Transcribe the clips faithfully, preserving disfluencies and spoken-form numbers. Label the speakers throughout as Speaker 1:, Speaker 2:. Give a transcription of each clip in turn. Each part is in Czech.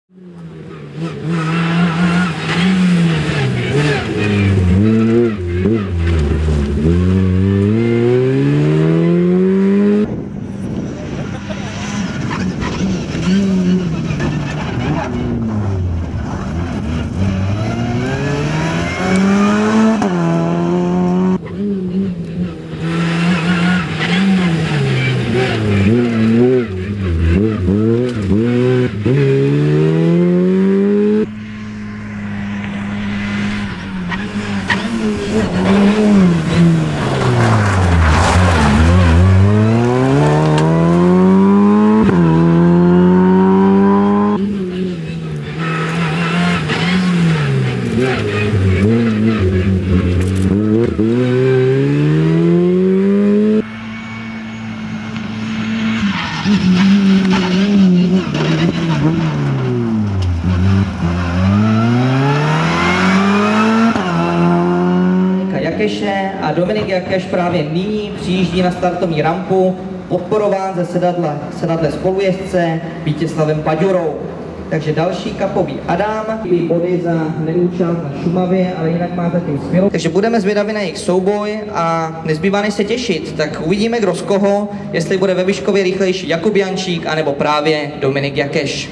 Speaker 1: Jakeše a Dominik Jakeš právě nyní přijíždí na startovní rampu, podporován ze sedadla, sedadle spolujezdce Vítězslavem Paďurou. Takže další kapový Adam, body za neúčast na Šumavě, ale jinak má zatím skvělou. Takže budeme zvědaví na jejich souboj a nezbývá než se těšit. Tak uvidíme, kdo z koho, jestli bude ve Vyškově rychlejší Jakub Jančík, anebo právě Dominik Jakeš.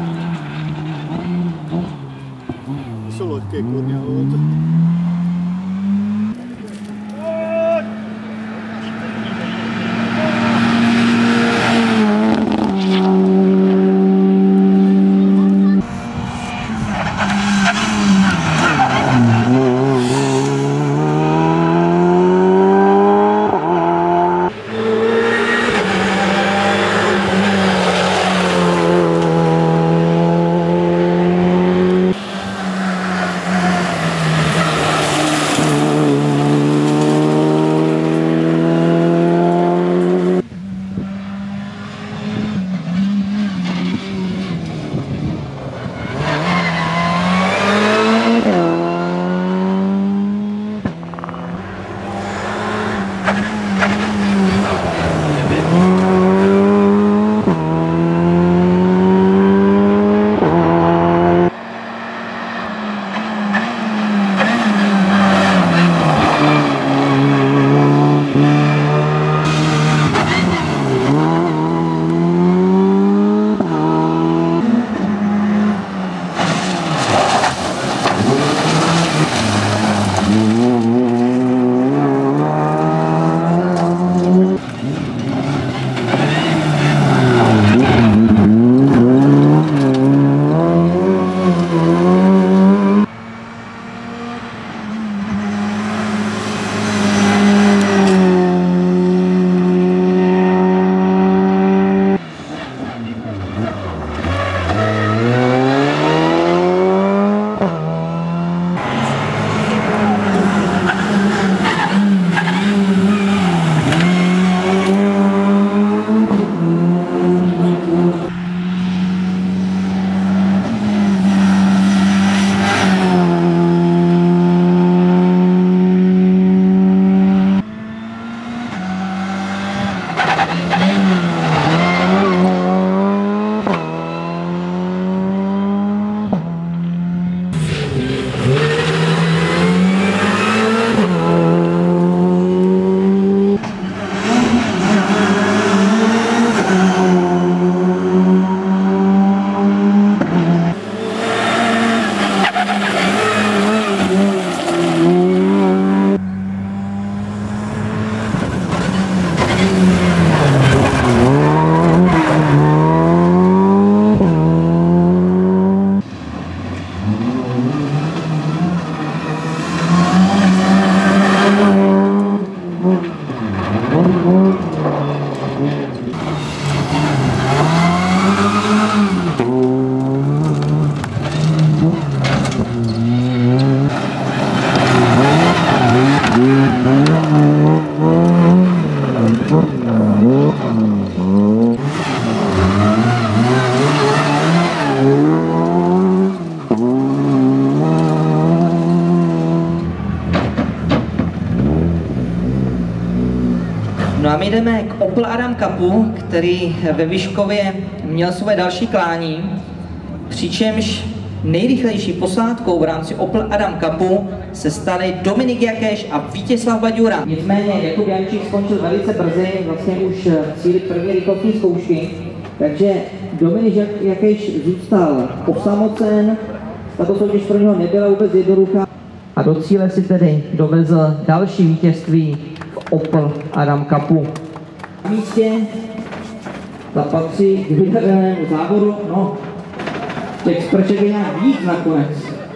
Speaker 2: Solo che corriamo.
Speaker 1: No a my jdeme k Opel Adam Cupu, který ve Vyškově měl svoje další klání, přičemž nejrychlejší posádkou v rámci Opel Adam Cupu se stali Dominik Jakeš a Vítězslav Baďura. Nicméně Jakub Jančík skončil velice brzy, vlastně už v cíli první rychlostní zkoušky, takže Dominik Jakeš zůstal osamocen, tato soutěž pro něho nebyla vůbec jednoduchá a do cíle si tedy dovezl další vítězství v Opel Adam Cupu. Na místě ta patří k vyhranému závodu, no, těch sprček je nějak víc nakonec.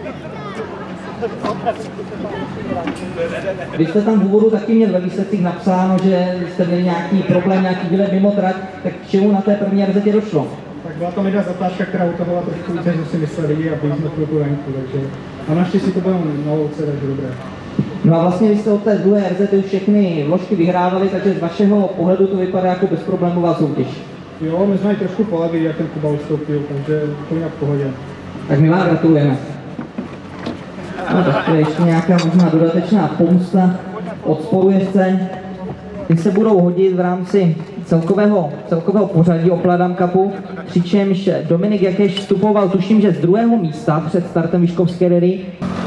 Speaker 1: Vy jste tam v úvodu taky měl ve výsledcích napsáno, že jste měli nějaký problém, nějaký výlet mimo trať, tak k čemu na té první erzetě došlo?
Speaker 2: Tak byla to lidá zatáčka, která utahovala trošku více, než si mysleli a byli jsme chvilku venku, takže a naštěstí to bylo na louce, takže dobré.
Speaker 1: No a vlastně vy jste od té druhé er zet už všechny vložky vyhrávali, takže z vašeho pohledu to vypadá jako bezproblémová soutěž.
Speaker 2: Jo, my jsme i trošku polevili, jak ten Kuba ustoupil, takže to nějak v pohodě.
Speaker 1: Tak my vám gratulujeme. No tak to je ještě nějaká možná dodatečná pomsta od spolujezdce. Ty se budou hodit v rámci celkového, celkového pořadí Opel Adam Cupu, přičemž Dominik Jakeš vstupoval, tuším, že z druhého místa před startem Vyškovské rally.